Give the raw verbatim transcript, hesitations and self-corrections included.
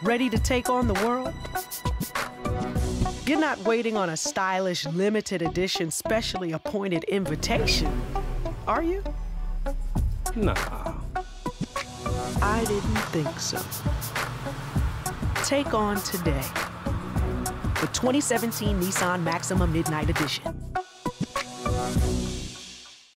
Ready to take on the world? You're not waiting on a stylish, limited edition, specially appointed invitation, are you? Nah. I didn't think so. Take on today the twenty seventeen Nissan Maxima Midnight Edition.